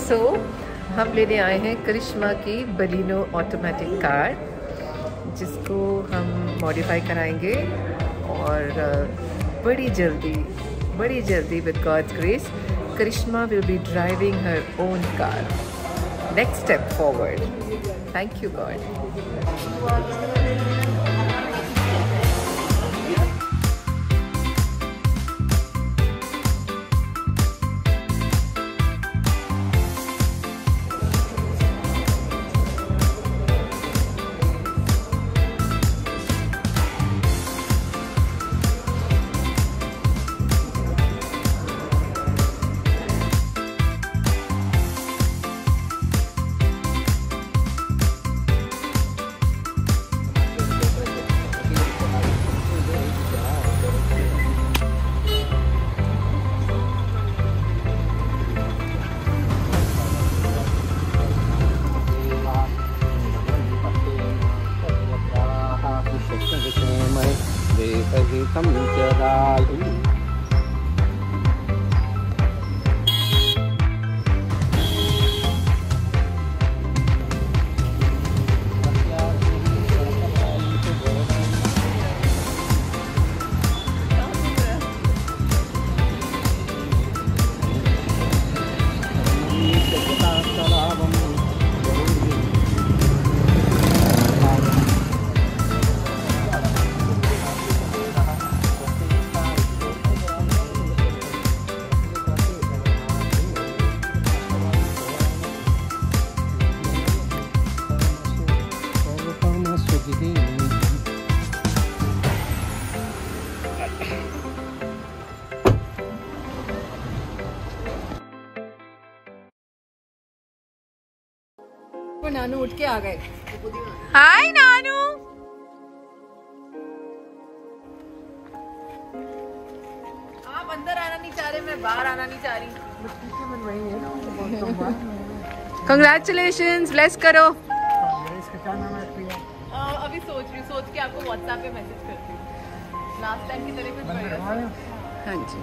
हम लेने आए हैं करिश्मा की बलिनो ऑटोमेटिक कार, जिसको हम मॉडिफाई कराएंगे और बड़ी जल्दी with God's grace Karishma will be driving her own car. Next step forward. Thank you God. Nanu उठ के आ गए. हाय नानू. आप अंदर आना नहीं चाह रहे, मैं बाहर आना नहीं चाह रही. कंग्रेचुलेशंस. ब्लेस करो. अभी सोच के आपको व्हाट्सएप पे मैसेज करती हूँ. लास्ट टाइम की तरह कुछ बढ़िया. हाँ जी.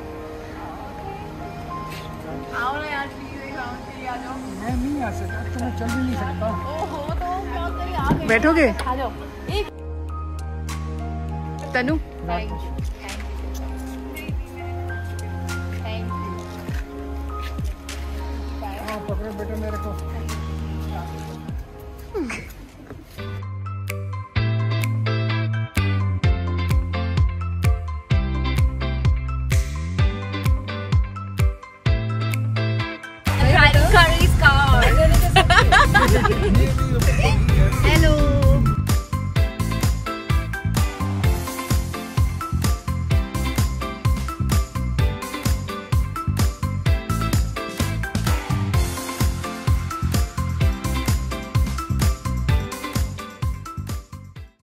आओ ना यार, प्लीज एक राउंड के लिए आ जाओ. मैं नहीं आ सकता, तो मैं चल भी नहीं सकता. ओहो, तो क्या करिए, आ गए. बैठोगे? आ जाओ. एक तनु. Thank you. हाँ, पकड़ो बेटा मेरे को. Curry's car. Hello.